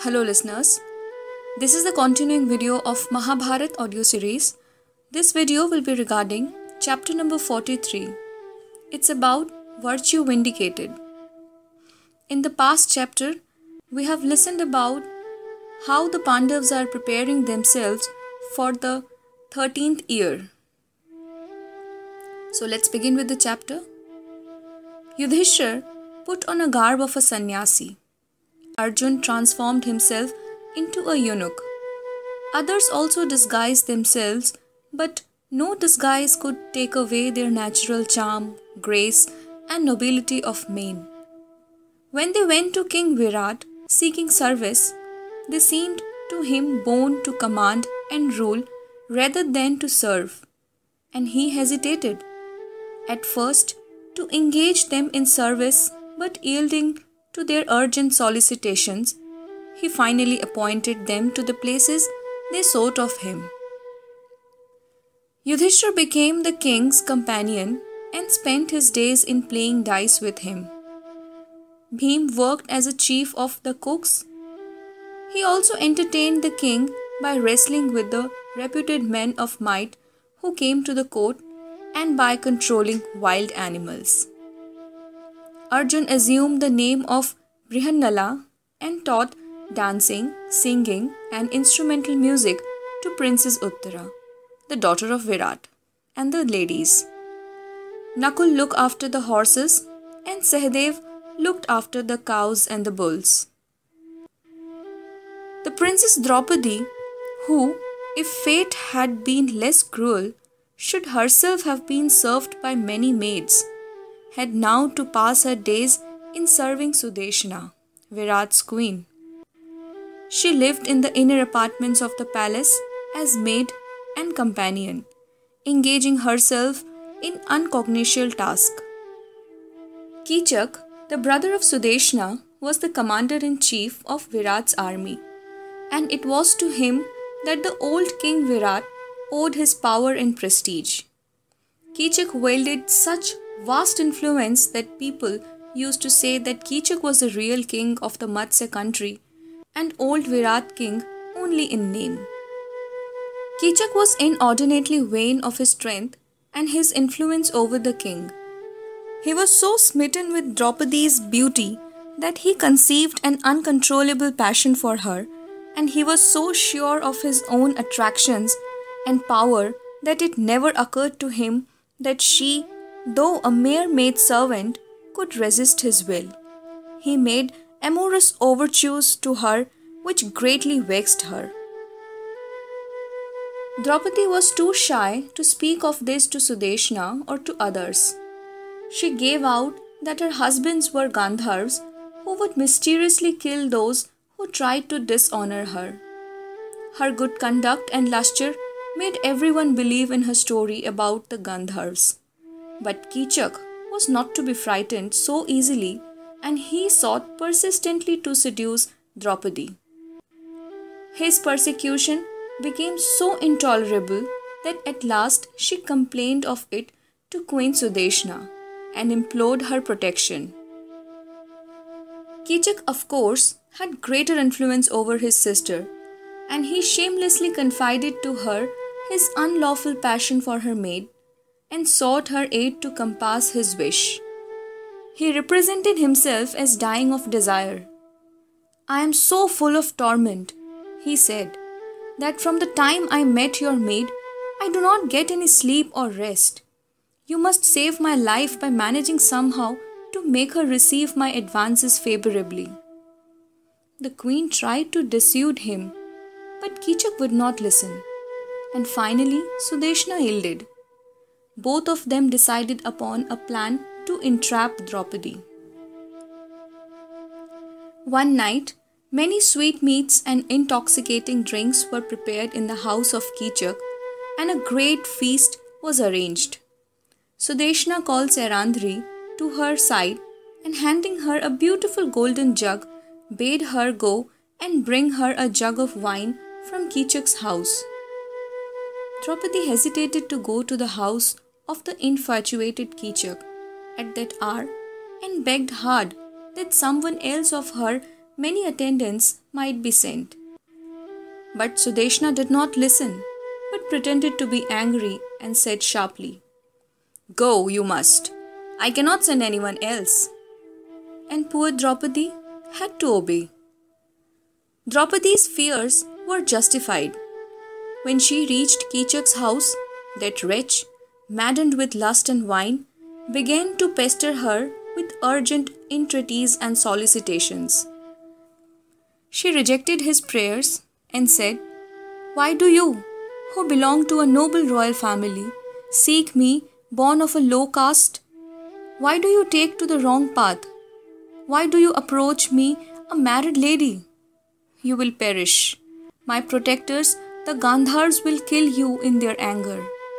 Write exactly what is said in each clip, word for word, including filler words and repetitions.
Hello listeners, this is the continuing video of Mahabharat audio series. This video will be regarding chapter number forty-three. It's about virtue vindicated. In the past chapter, we have listened about how the Pandavas are preparing themselves for the thirteenth year. So let's begin with the chapter. Yudhishthir put on a garb of a sannyasi. Arjun transformed himself into a eunuch. Others also disguised themselves, but no disguise could take away their natural charm, grace, and nobility of mien. When they went to King Virat seeking service, they seemed to him born to command and rule rather than to serve, and he hesitated at first to engage them in service, but yielding to their urgent solicitations, he finally appointed them to the places they sought of him. Yudhishthir became the king's companion and spent his days in playing dice with him. Bhim worked as a chief of the cooks. He also entertained the king by wrestling with the reputed men of might who came to the court and by controlling wild animals. Arjun assumed the name of Brihannala and taught dancing, singing, and instrumental music to Princess Uttara, the daughter of Virat, and the ladies. Nakul looked after the horses, and Sahadev looked after the cows and the bulls. The Princess Draupadi, who, if fate had been less cruel, should herself have been served by many maids, had now to pass her days in serving Sudeshna, Virat's queen. She lived in the inner apartments of the palace as maid and companion, engaging herself in uncognitional tasks. Kichak, the brother of Sudeshna, was the commander-in-chief of Virat's army, and it was to him that the old king Virat owed his power and prestige. Kichak wielded such vast influence that people used to say that Kichak was the real king of the Matsya country and old Virat king only in name. Kichak was inordinately vain of his strength and his influence over the king. He was so smitten with Draupadi's beauty that he conceived an uncontrollable passion for her, and he was so sure of his own attractions and power that it never occurred to him that she, though a mere maid-servant, could resist his will. He made amorous overtures to her which greatly vexed her. Draupadi was too shy to speak of this to Sudeshna or to others. She gave out that her husbands were Gandharvas who would mysteriously kill those who tried to dishonor her. Her good conduct and lustre made everyone believe in her story about the Gandharvas. But Kichak was not to be frightened so easily, and he sought persistently to seduce Draupadi. His persecution became so intolerable that at last she complained of it to Queen Sudeshna and implored her protection. Kichak, of course, had greater influence over his sister, and he shamelessly confided to her his unlawful passion for her maid and sought her aid to compass his wish. He represented himself as dying of desire. "I am so full of torment," he said, "that from the time I met your maid, I do not get any sleep or rest. You must save my life by managing somehow to make her receive my advances favorably." The queen tried to dissuade him, but Kichak would not listen, and finally Sudeshna yielded. Both of them decided upon a plan to entrap Draupadi. One night, many sweetmeats and intoxicating drinks were prepared in the house of Kichak, and a great feast was arranged. Sudeshna called Sairandri to her side and, handing her a beautiful golden jug, bade her go and bring her a jug of wine from Kichak's house. Draupadi hesitated to go to the house of the infatuated Kichak at that hour and begged hard that someone else of her many attendants might be sent. But Sudeshna did not listen, but pretended to be angry and said sharply, "Go, you must. I cannot send anyone else." And poor Draupadi had to obey. Draupadi's fears were justified. When she reached Kichak's house, that wretch, maddened with lust and wine, began to pester her with urgent entreaties and solicitations. She rejected his prayers and said, "Why do you, who belong to a noble royal family, seek me born of a low caste? Why do you take to the wrong path? Why do you approach me, a married lady? You will perish. My protectors, the Gandhars, will kill you in their anger."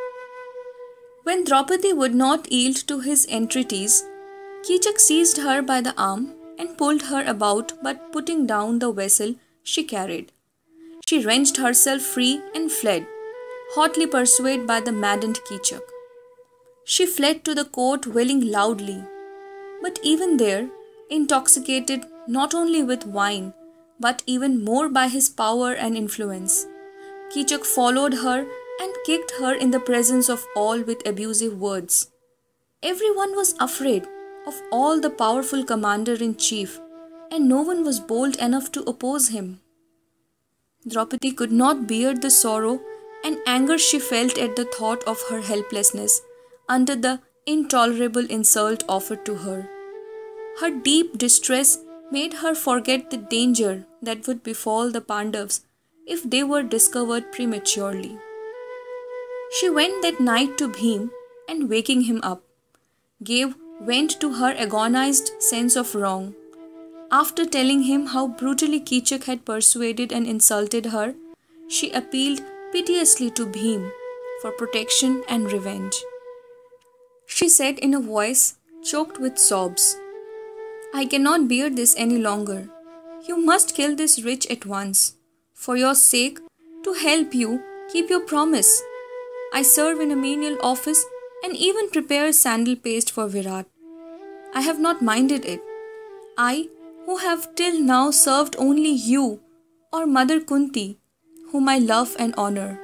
When Draupadi would not yield to his entreaties, Kichak seized her by the arm and pulled her about, but putting down the vessel she carried. She wrenched herself free and fled, hotly pursued by the maddened Kichak. She fled to the court wailing loudly, but even there, intoxicated not only with wine, but even more by his power and influence, Kichak followed her and kicked her in the presence of all with abusive words. Everyone was afraid of all the powerful commander-in-chief, and no one was bold enough to oppose him. Draupadi could not bear the sorrow and anger she felt at the thought of her helplessness under the intolerable insult offered to her. Her deep distress made her forget the danger that would befall the Pandavas if they were discovered prematurely. She went that night to Bhim and, waking him up, gave vent to her agonized sense of wrong. After telling him how brutally Kichak had persuaded and insulted her, she appealed piteously to Bhim for protection and revenge. She said in a voice choked with sobs, "I cannot bear this any longer. You must kill this witch at once. For your sake, to help you, keep your promise. I serve in a menial office and even prepare sandal paste for Virat. I have not minded it. I, who have till now served only you or Mother Kunti, whom I love and honor.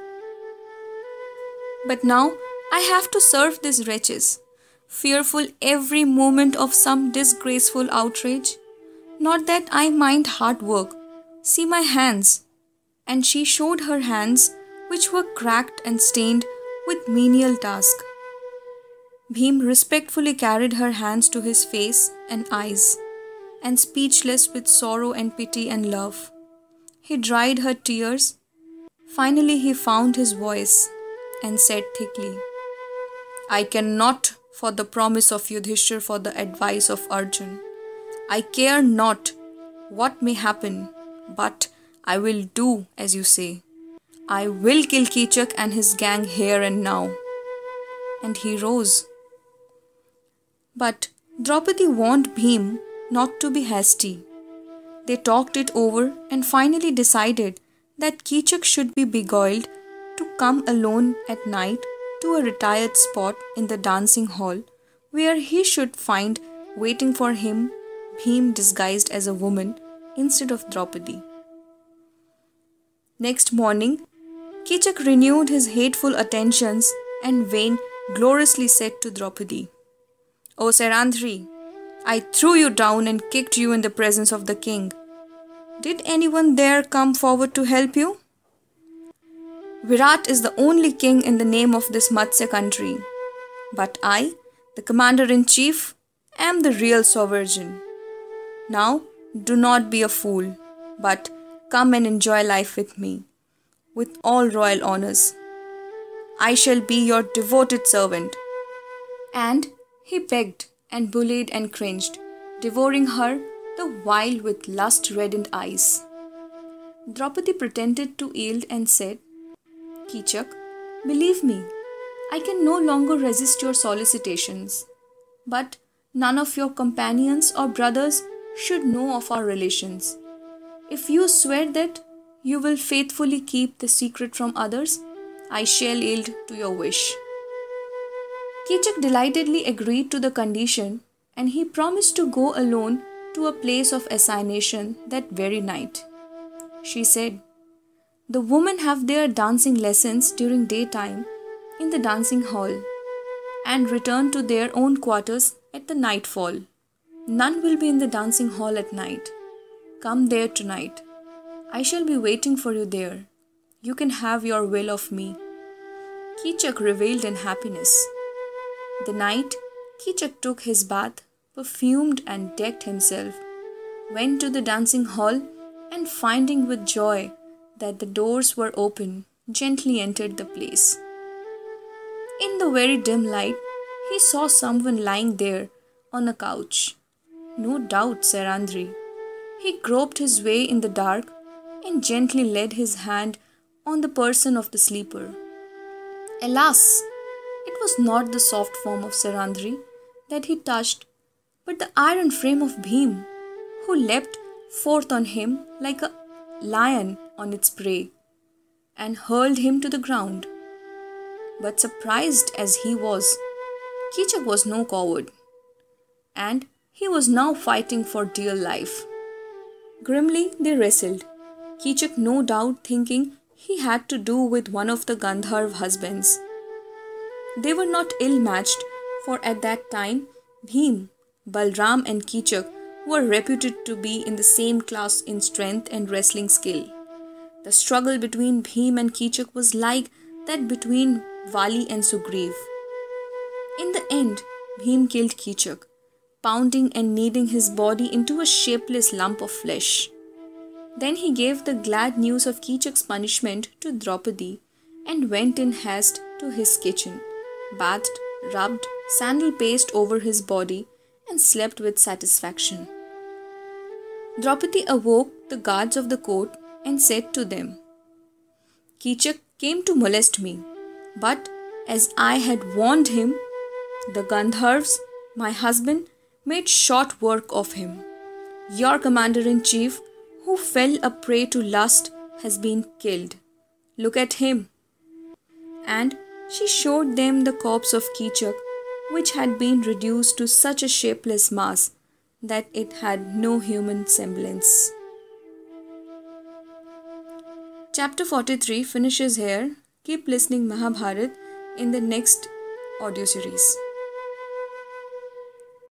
But now I have to serve these wretches, fearful every moment of some disgraceful outrage. Not that I mind hard work. See my hands." And she showed her hands, which were cracked and stained with menial task. Bhim respectfully carried her hands to his face and eyes, and speechless with sorrow and pity and love, he dried her tears. Finally he found his voice and said thickly, "I cannot for the promise of Yudhishthir, for the advice of Arjun. I care not what may happen, but I will do as you say. I will kill Kichak and his gang here and now." And he rose. But Draupadi warned Bhim not to be hasty. They talked it over and finally decided that Kichak should be beguiled to come alone at night to a retired spot in the dancing hall, where he should find waiting for him Bhim disguised as a woman instead of Draupadi. Next morning, Kichak renewed his hateful attentions and vain gloriously said to Draupadi, "O Sarandhri, I threw you down and kicked you in the presence of the king. Did anyone there come forward to help you? Virat is the only king in the name of this Matsya country. But I, the commander-in-chief, am the real sovereign. Now, do not be a fool, but come and enjoy life with me, with all royal honors. I shall be your devoted servant." And he begged and bullied and cringed, devouring her the while with lust-reddened eyes. Draupadi pretended to yield and said, "Kichak, believe me, I can no longer resist your solicitations. But none of your companions or brothers should know of our relations. If you swear that you will faithfully keep the secret from others, I shall yield to your wish." Kichak delightedly agreed to the condition, and he promised to go alone to a place of assignation that very night. She said, "The women have their dancing lessons during daytime in the dancing hall and return to their own quarters at the nightfall. None will be in the dancing hall at night. Come there tonight. I shall be waiting for you there. You can have your will of me." Kichak reveled in happiness. The night Kichak took his bath, perfumed and decked himself, went to the dancing hall, and finding with joy that the doors were open, gently entered the place. In the very dim light, he saw someone lying there on a couch. No doubt Sarandri. He groped his way in the dark and gently laid his hand on the person of the sleeper. Alas! It was not the soft form of Sarandri that he touched, but the iron frame of Bhim, who leapt forth on him like a lion on its prey, and hurled him to the ground. But surprised as he was, Kichak was no coward, and he was now fighting for dear life. Grimly they wrestled, Kichak no doubt thinking he had to do with one of the Gandharv husbands. They were not ill-matched, for at that time Bhim, Balram and Kichak were reputed to be in the same class in strength and wrestling skill. The struggle between Bhim and Kichak was like that between Vali and Sugriv. In the end, Bhim killed Kichak, pounding and kneading his body into a shapeless lump of flesh. Then he gave the glad news of Kichak's punishment to Draupadi and went in haste to his kitchen, bathed, rubbed sandal paste over his body and slept with satisfaction. Draupadi awoke the guards of the court and said to them, "Kichak came to molest me, but as I had warned him, the Gandharvs, my husband, made short work of him. Your commander-in-chief, who fell a prey to lust, has been killed. Look at him." And she showed them the corpse of Kichak, which had been reduced to such a shapeless mass that it had no human semblance. Chapter forty-three finishes here. Keep listening Mahabharat in the next audio series.